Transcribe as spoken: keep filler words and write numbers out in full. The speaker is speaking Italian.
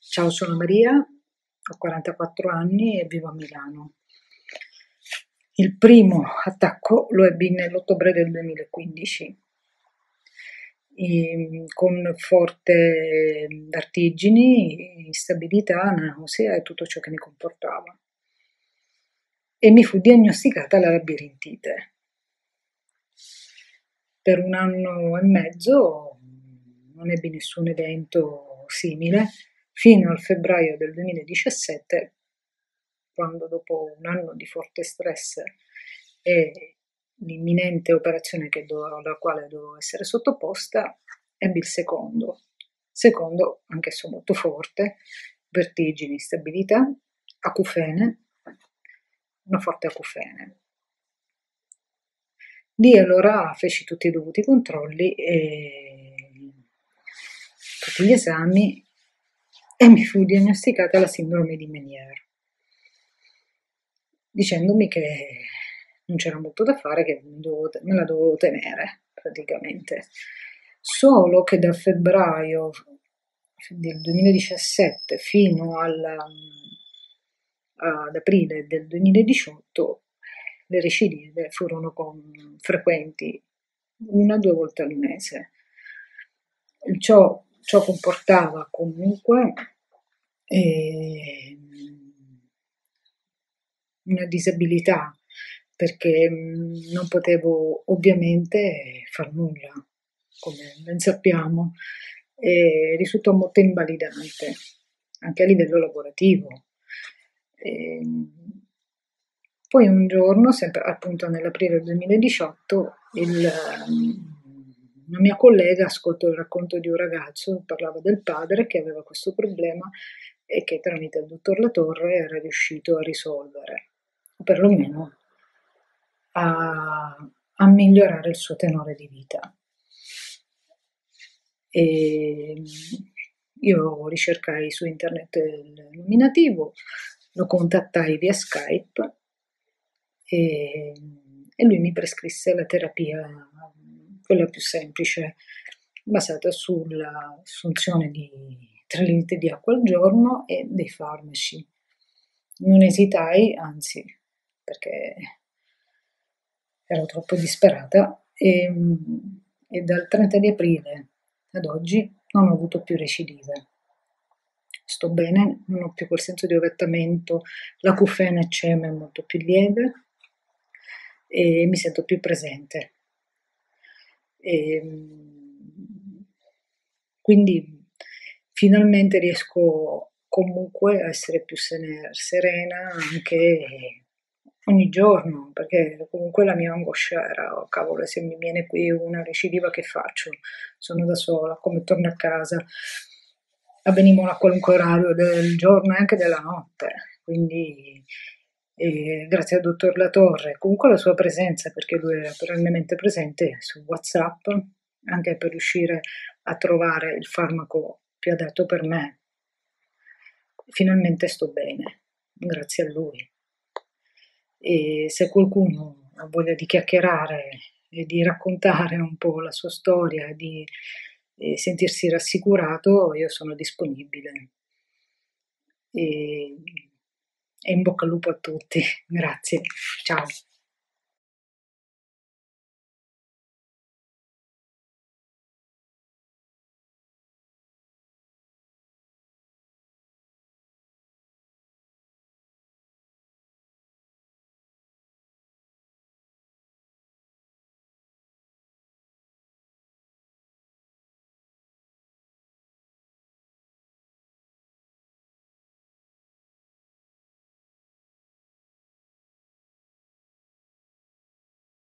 Ciao, sono Maria, ho quarantaquattro anni e vivo a Milano. Il primo attacco lo ebbi nell'ottobre del duemilaquindici, ehm, con forte vertigini, instabilità, nausea e tutto ciò che ne comportava. E mi fu diagnosticata la labirintite. Per un anno e mezzo non ebbi nessun evento simile, fino al febbraio del duemiladiciassette, quando dopo un anno di forte stress e l'imminente operazione che do, alla quale dovevo essere sottoposta, ebbi il secondo. Secondo, anch'esso molto forte, vertigini, instabilità, acufene, una forte acufene. Lì allora feci tutti i dovuti controlli e tutti gli esami e mi fu diagnosticata la sindrome di Meniere, dicendomi che non c'era molto da fare, che me la dovevo tenere praticamente. Solo che da febbraio del duemiladiciassette fino al, ad aprile del duemiladiciotto le recidive furono con, frequenti, una o due volte al mese. Ciò, ciò comportava comunque eh, una disabilità, perché mh, non potevo ovviamente far nulla, come ben sappiamo, e risultò molto invalidante, anche a livello lavorativo. E, poi un giorno, sempre appunto nell'aprile duemiladiciotto, il, una mia collega ascoltò il racconto di un ragazzo, parlava del padre che aveva questo problema e che tramite il dottor Latorre era riuscito a risolvere, o perlomeno a, a migliorare il suo tenore di vita. E io ricercai su internet il nominativo, lo contattai via Skype e, e lui mi prescrisse la terapia, quella più semplice, basata sull'assunzione di tre litri di acqua al giorno e dei farmaci. Non esitai, anzi, perché ero troppo disperata e, e dal trenta di aprile ad oggi non ho avuto più recidive. Sto bene, non ho più quel senso di ovettamento, l'acufene c'è ma è molto più lieve e mi sento più presente. E, quindi finalmente riesco comunque a essere più serena anche ogni giorno, perché comunque la mia angoscia era, oh, cavolo, se mi viene qui una recidiva che faccio? Sono da sola, come torno a casa? Avvenivano a qualunque orario del giorno e anche della notte, quindi eh, grazie al dottor Latorre, comunque alla sua presenza, perché lui era perennemente presente su WhatsApp, anche per riuscire a trovare il farmaco più adatto per me. Finalmente sto bene, grazie a lui. E se qualcuno ha voglia di chiacchierare e di raccontare un po' la sua storia, di eh, sentirsi rassicurato, io sono disponibile. E, e in bocca al lupo a tutti, grazie, ciao.